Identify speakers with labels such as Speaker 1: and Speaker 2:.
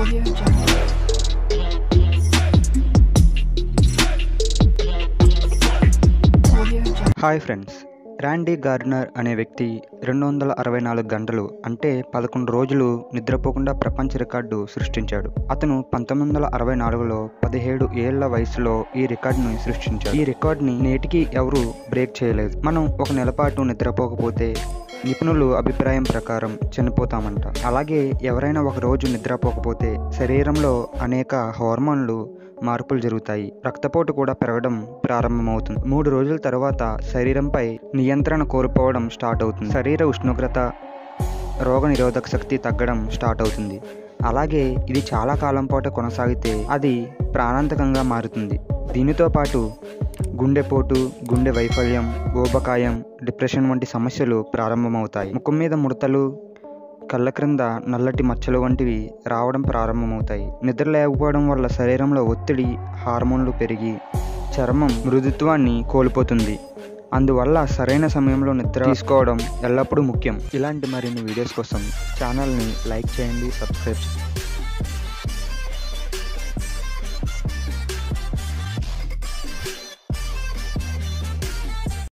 Speaker 1: Hi friends, Randy Gardner అనే వ్యక్తి 264 గంటలు అంటే 11 రోజులు నిద్రపోకుండా ప్రపంచ రికార్డు సృష్టించాడు. అతను 1964లో 17 ఏళ్ల వయసులో ఈ రికార్డును సృష్టించాడు. ఈ రికార్డుని నేటికి ఎవరు బ్రేక్ చేయలేదు. మనం ఒక నెల పాటు నిద్రపోకపోతే నిపుణుల అభిప్రాయం ప్రకారం చనిపోతామంట. అలాగే ఎవరైనా ఒక రోజు నిద్రపోకపోతే శరీరంలో అనేక హార్మోన్లు మార్పులు జరుగుతాయి. రక్తపోటు కూడా పెరగడం ప్రారంభమవుతుంది. 3 రోజుల తర్వాత శరీరంపై నియంత్రణ కోల్పోవడం స్టార్ట్ అవుతుంది. శరీర ఉష్ణోగ్రత, రోగ నిరోధక శక్తి తగ్గడం స్టార్ట్ అవుతుంది. అలాగే ఇది చాలా కాలం పాటు కొనసాగితే అది ప్రాణాంతకంగా మారుతుంది. దీనితో పాటు గుండెపోటు, గుండె వైఫల్యం, ఊబకాయం, డిప్రెషన్ వంటి సమస్యలు ప్రారంభమవుతాయి. ముఖం మీద ముడతలు, కళ్ళ క్రింద నల్లటి మచ్చలు వంటివి రావడం ప్రారంభమవుతాయి. నిద్ర లేకపోవడం వల్ల శరీరంలో ఒత్తిడి, హార్మోన్లు పెరిగి చర్మం మృదుత్వాన్ని కోల్పోతుంది. అందువల్ల సరైన సమయంలో నిద్ర తీసుకోవడం ఎల్లప్పుడూ ముఖ్యం. ఇలాంటి మరిన్ని వీడియోస్ కోసం ఛానల్ని లైక్ చేయండి, సబ్స్క్రైబ్ చేయండి.